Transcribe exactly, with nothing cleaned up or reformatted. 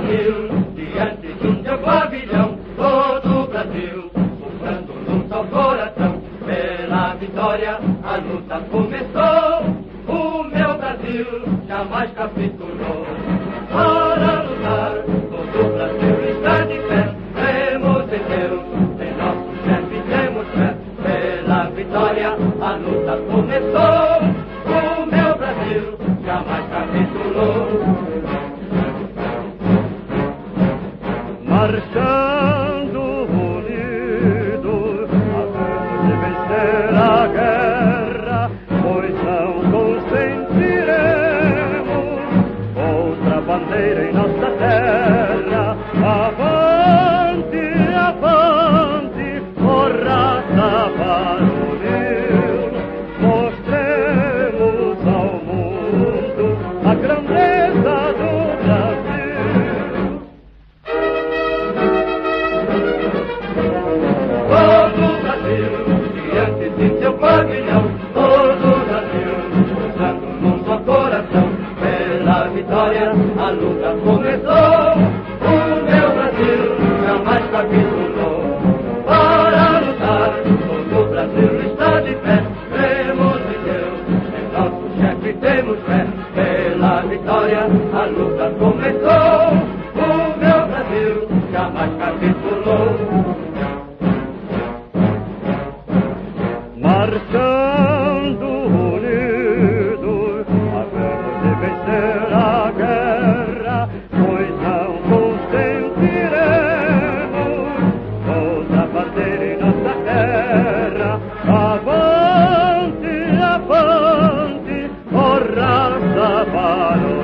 Brasil, diante de um teu pavilhão, todo o Brasil, pulsando num só coração, pela vitória a luta começou. O meu Brasil jamais capitulou. Para lutar, todo o Brasil está de pé. Temos em Deus, em nosso chefe temos fé. Pela vitória a luta começou. O meu Brasil jamais capitulou. Marchando unidos, havemos de vencer a guerra, pois não consentiremos outra bandeira em nossa terra. Avante, avante, ó raça varonil, mostremos ao mundo a grandeza do Brasil. Todo o Brasil, diante de seu pavilhão, todo o Brasil, pulsando num só coração, pela vitória a luta começou. O meu Brasil jamais capitulou. Para lutar, todo o Brasil está de pé. Cremos em Deus, em nosso chefe temos fé. Pela vitória a luta começou. O meu Brasil jamais capitulou. Marchando unidos, havemos de vencer a guerra, pois não consentiremos outra bandeira em nossa terra. Avante, avante, ó raça varonil.